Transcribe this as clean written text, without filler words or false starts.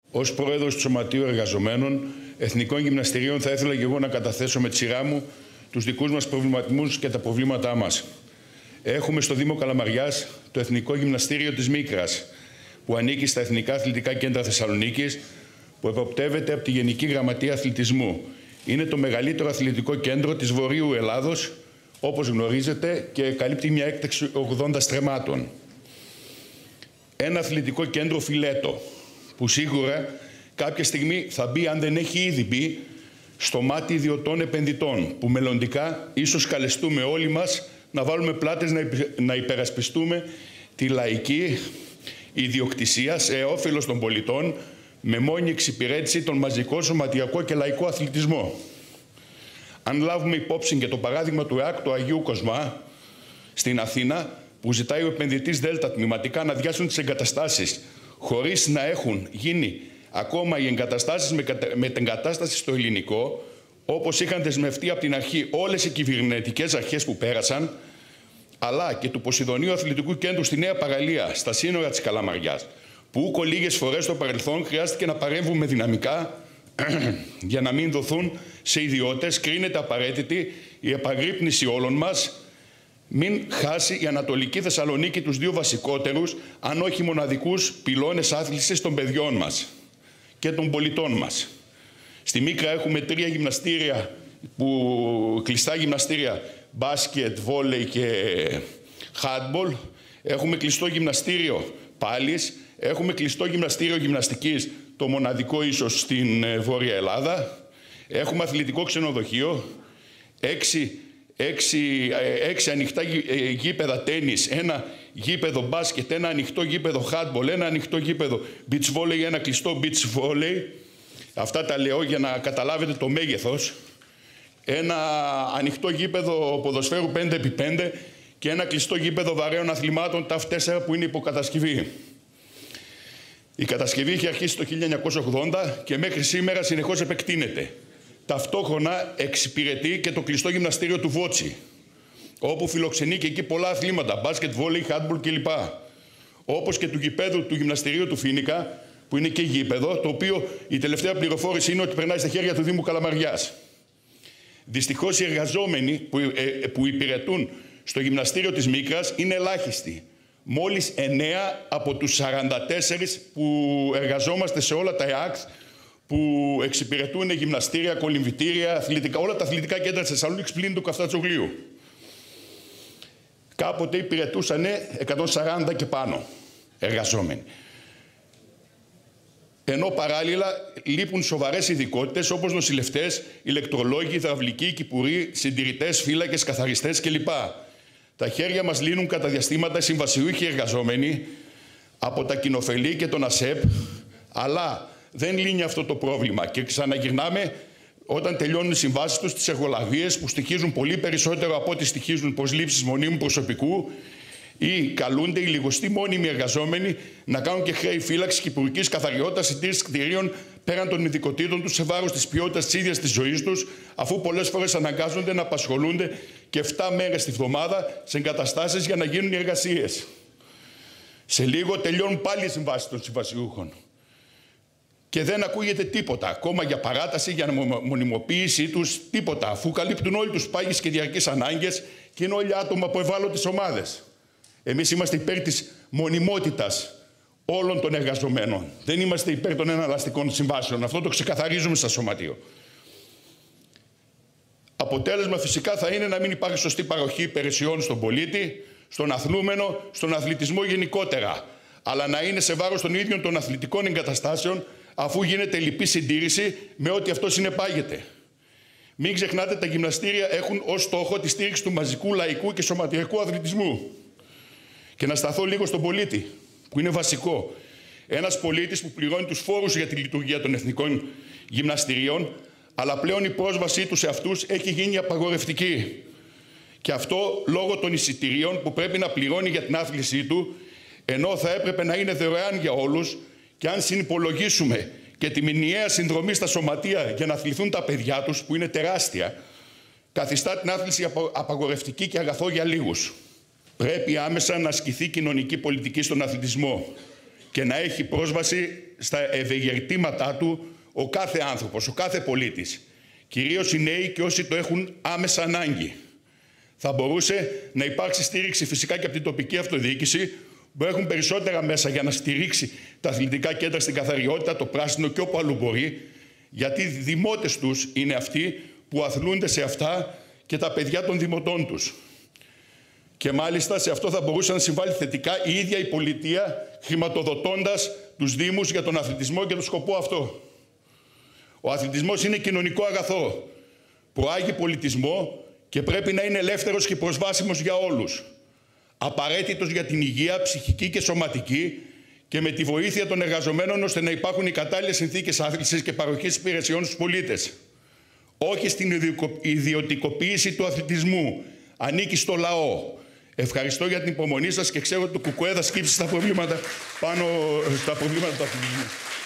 Ως πρόεδρος του Σωματείου Εργαζομένων Εθνικών Γυμναστηρίων, θα ήθελα και εγώ να καταθέσω με τη σειρά μου τους δικούς μας προβληματισμούς και τα προβλήματά μας. Έχουμε στο Δήμο Καλαμαριάς το Εθνικό Γυμναστήριο της Μίκρας, που ανήκει στα Εθνικά Αθλητικά Κέντρα Θεσσαλονίκης, που εποπτεύεται από τη Γενική Γραμματεία Αθλητισμού. Είναι το μεγαλύτερο αθλητικό κέντρο της Βορείου Ελλάδος, όπως γνωρίζετε, και καλύπτει μια έκταξη 80 στρεμμάτων. Ένα αθλητικό κέντρο φιλέτο, που σίγουρα κάποια στιγμή θα μπει, αν δεν έχει ήδη μπει, στο μάτι ιδιωτών επενδυτών, που μελλοντικά ίσως καλεστούμε όλοι μας να βάλουμε πλάτες να υπερασπιστούμε τη λαϊκή ιδιοκτησία σε όφελος των πολιτών, με μόνη εξυπηρέτηση τον μαζικό, σωματιακό και λαϊκό αθλητισμό. Αν λάβουμε υπόψη και το παράδειγμα του ΕΑΚ του Αγίου Κοσμά στην Αθήνα, που ζητάει ο επενδυτής Δέλτα τμηματικά να αδειάσουν τις εγκαταστάσεις, χωρίς να έχουν γίνει ακόμα οι εγκαταστάσεις με την κατάσταση στο ελληνικό, όπως είχαν δεσμευτεί από την αρχή όλες οι κυβερνητικές αρχές που πέρασαν, αλλά και του Ποσειδονίου Αθλητικού Κέντρου στη Νέα Παραλία, στα σύνορα της Καλαμαριάς, που λίγες φορές στο παρελθόν χρειάστηκε να παρέμβουμε δυναμικά για να μην δοθούν σε ιδιώτες, κρίνεται απαραίτητη η επαγρύπνηση όλων μας, μην χάσει η Ανατολική Θεσσαλονίκη τους δύο βασικότερους, αν όχι μοναδικούς, πυλώνες άθλησης των παιδιών μας και των πολιτών μας. Στη Μίκρα έχουμε 3 γυμναστήρια, κλειστά γυμναστήρια, μπάσκετ, βόλεϊ και χάντμπολ. Έχουμε κλειστό γυμναστήριο πάλης. Έχουμε κλειστό γυμναστήριο γυμναστικής, το μοναδικό ίσως στην Βόρεια Ελλάδα. Έχουμε αθλητικό ξενοδοχείο, 6 ανοιχτά γήπεδα τένις, ένα γήπεδο μπάσκετ, ένα ανοιχτό γήπεδο χάντμπολ, ένα ανοιχτό γήπεδο beach volley, ένα κλειστό beach volley. Αυτά τα λέω για να καταλάβετε το μέγεθος. Ένα ανοιχτό γήπεδο ποδοσφαίρου 5x5 και ένα κλειστό γήπεδο βαρέων αθλημάτων TAF4 που είναι υποκατασκευή. Η κατασκευή είχε αρχίσει το 1980 και μέχρι σήμερα συνεχώς επεκτείνεται. Ταυτόχρονα εξυπηρετεί και το κλειστό γυμναστήριο του Βότσι, όπου φιλοξενεί και εκεί πολλά αθλήματα, μπάσκετ, βόλεϊ, χάντμπολ κλπ. Όπως και του γηπέδου του γυμναστηρίου του Φοίνικα, που είναι και γήπεδο, το οποίο η τελευταία πληροφόρηση είναι ότι περνάει στα χέρια του Δήμου Καλαμαριάς. Δυστυχώς οι εργαζόμενοι που υπηρετούν στο γυμναστήριο της Μίκρας είναι ελάχιστοι. Μόλις 9 από τους 44 που εργαζόμαστε σε όλα τα ΕΑΚ, που εξυπηρετούν γυμναστήρια, κολυμβητήρια, αθλητικά, όλα τα αθλητικά κέντρα της Θεσσαλονίκης πλην του Καφτατσογλίου. Κάποτε υπηρετούσαν 140 και πάνω εργαζόμενοι. Ενώ παράλληλα λείπουν σοβαρές ειδικότητες όπως νοσηλευτές, ηλεκτρολόγοι, υδραυλικοί, κυπουροί, συντηρητές, φύλακες, καθαριστές κλπ. Τα χέρια μας λύνουν κατά διαστήματα συμβασιούχοι εργαζόμενοι από τα κοινοφελή και τον ΑΣΕΠ, αλλά δεν λύνει αυτό το πρόβλημα και ξαναγυρνάμε όταν τελειώνουν οι συμβάσεις τους στις εργολαβίες που στοιχίζουν πολύ περισσότερο από ό,τι στοιχίζουν προσλήψεις μονίμου προσωπικού, ή καλούνται οι λιγοστοί μόνιμοι εργαζόμενοι να κάνουν και χρέη φύλαξης και υπουργικής καθαριότητας, συντήρησης κτηρίων πέραν των ειδικοτήτων τους σε βάρος της ποιότητας της ίδιας της ζωής τους, αφού πολλές φορές αναγκάζονται να απασχολούνται και 7 μέρες τη βδομάδα σε εγκαταστάσεις για να γίνουν οι εργασίες. Σε λίγο τελειώνουν πάλι οι συμβάσεις των συμβασιούχων. Και δεν ακούγεται τίποτα, ακόμα για παράταση, για μονιμοποίησή τους, τίποτα, αφού καλύπτουν όλοι τους πάγιες και διαρκείς ανάγκες και είναι όλοι άτομα από ευάλωτες ομάδες. Εμείς είμαστε υπέρ της μονιμότητας όλων των εργαζομένων. Δεν είμαστε υπέρ των εναλλαστικών συμβάσεων. Αυτό το ξεκαθαρίζουμε στα Σωματείο. Αποτέλεσμα φυσικά θα είναι να μην υπάρχει σωστή παροχή υπηρεσιών στον πολίτη, στον αθλούμενο, στον αθλητισμό γενικότερα, αλλά να είναι σε βάρος των ίδιων των αθλητικών εγκαταστάσεων, αφού γίνεται λυπή συντήρηση με ό,τι αυτό συνεπάγεται. Μην ξεχνάτε, τα γυμναστήρια έχουν ως στόχο τη στήριξη του μαζικού, λαϊκού και σωματιακού αθλητισμού. Και να σταθώ λίγο στον πολίτη, που είναι βασικό. Ένας πολίτης που πληρώνει τους φόρους για τη λειτουργία των εθνικών γυμναστηρίων, αλλά πλέον η πρόσβασή του σε αυτούς έχει γίνει απαγορευτική. Και αυτό λόγω των εισιτηρίων που πρέπει να πληρώνει για την άθλησή του, ενώ θα έπρεπε να είναι δωρεάν για όλους, και αν συνυπολογίσουμε και τη μηνιαία συνδρομή στα σωματεία για να αθληθούν τα παιδιά τους, που είναι τεράστια, καθιστά την άθληση απαγορευτική και αγαθό για λίγους. Πρέπει άμεσα να ασκηθεί κοινωνική πολιτική στον αθλητισμό και να έχει πρόσβαση στα ευεργετήματά του ο κάθε άνθρωπος, ο κάθε πολίτης. Κυρίως οι νέοι και όσοι το έχουν άμεσα ανάγκη. Θα μπορούσε να υπάρξει στήριξη φυσικά και από την τοπική αυτοδιοίκηση, που έχουν περισσότερα μέσα για να στηρίξει τα αθλητικά κέντρα στην καθαριότητα, το πράσινο και όπου αλλού μπορεί, γιατί οι δημότες τους είναι αυτοί που αθλούνται σε αυτά και τα παιδιά των δημοτών τους. Και μάλιστα σε αυτό θα μπορούσε να συμβάλλει θετικά η ίδια η πολιτεία, χρηματοδοτώντας τους Δήμους για τον αθλητισμό και τον σκοπό αυτό. Ο αθλητισμός είναι κοινωνικό αγαθό, προάγει πολιτισμό και πρέπει να είναι ελεύθερος και προσβάσιμος για όλους. Απαραίτητος για την υγεία ψυχική και σωματική και με τη βοήθεια των εργαζομένων ώστε να υπάρχουν οι κατάλληλες συνθήκες άθλησης και παροχής υπηρεσιών στους πολίτες. Όχι στην ιδιωτικοποίηση του αθλητισμού. Ανήκει στο λαό. Ευχαριστώ για την υπομονή σας και ξέρω ότι το ΚΚΕ θα σκύψει στα προβλήματα πάνω στα προβλήματα του αθλητισμού.